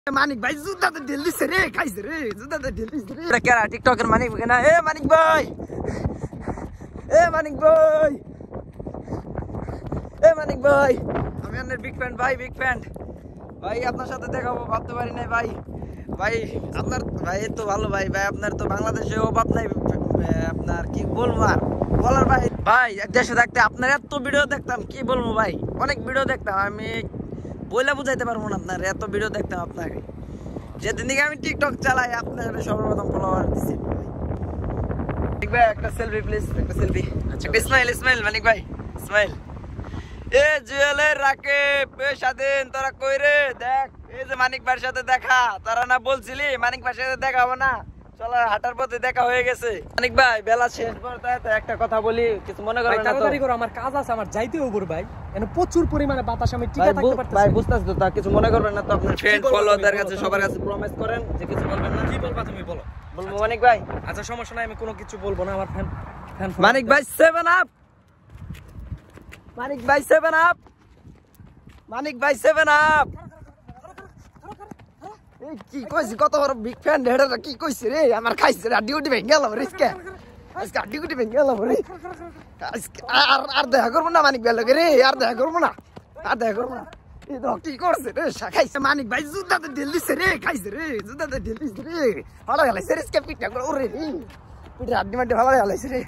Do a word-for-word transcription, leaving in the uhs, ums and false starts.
মানিক ভাই জুতাতে ঢেল দিছে রে, খাইছে রে, জুতাতে ঢেল দিছে রে। কেরা টিকটকের মানিক না? এ মানিক ভাই, এ মানিক ভাই, এ মানিক ভাই, আমি আপনার বিগ ফ্যান ভাই, বিগ ফ্যান ভাই। আপনার সাথে দেখাবো ভাবতে পারি নাই ভাই। ভাই আপনার ভাই তো ভালো ভাই, ভাই আপনার তো বাংলাদেশে অভাব নাই, আপনার কি বলবো আর বলার ভাই। ভাই দেশে থাকতে আপনার এত ভিডিও দেখতাম, কি বলবো ভাই, অনেক ভিডিও দেখতাম আমি, বইলা বুঝাইতে পারবো না আপনার, এত ভিডিও দেখতাম আপনাকে। যেদিন থেকে আমি টিকটক চালাই আপনার সর্বপ্রথম ফলোয়ার দিচ্ছি মানিক ভাই। একটা সেলফি প্লিজ, একটা সেলফি। আচ্ছা ইসমাইল, ইসমাইল মানিক ভাই, ইসমাইল। এ জুয়েলের রাকিব, এ স্বাধীন, তোরা কই রে? দেখ এই যে মানিক ভাইয়ের সাথে দেখা, তোরা না বলছিলি মানিক ভাইয়ের সাথে দেখা হবে না, চলো হাঁটার পথে দেখা হয়ে গেছে। মানিক ভাই বেলা শেষ করতে একটা কথা বলি, কিছু মনে করেন না তো? তাড়াতাড়ি করো, আমার কাজ আছে, আমার যাইতে হবে ভাই। এখানে প্রচুর পরিমাণে বাতাস, আমি টিকে থাকতে পারতেছি ভাই। বুঝতাছ তো, তা কিছু মনে করবেন না তো? আপনার ফ্রেন্ড ফলোয়ারদের কাছে সবার কাছে প্রমিস করেন যে কিছু বলবেন না। কি বলবা তুমি বলো? বলবো মানিক ভাই। আচ্ছা সমস্যা নাই, আমি কোনো কিছু বলবো না। আমার ফ্যান ফ্যান মানিক ভাই সেভেন আপ, মানিক ভাই সেভেন আপ, মানিক ভাই সেভেন আপ। এই কি কইছি, কত বড় বিগ ফ্যান হেডারটা কি কইছে রে? আমার খাইছে রে, ডিউটি ভেঙে গেল রে আজকে, আজকে ডিউটি ভেঙে গেল রে আজকে। আর আর দেখা করবো না মানিক ভাই লগে রে, আর দেখা করবো না, আর দেখা করবো না। এই তো কি করছে রে, খাইছে মানিক ভাই জুতাতে ঢেল দিছে রে, খাইছে রে, জুতাতে ঢেল দিছে রে, ভালো গেলাইছে রে, পিঠা করে ওরে রে, পিঠা আড্ডি মাড্ডি ভালো গেলাইছে রে।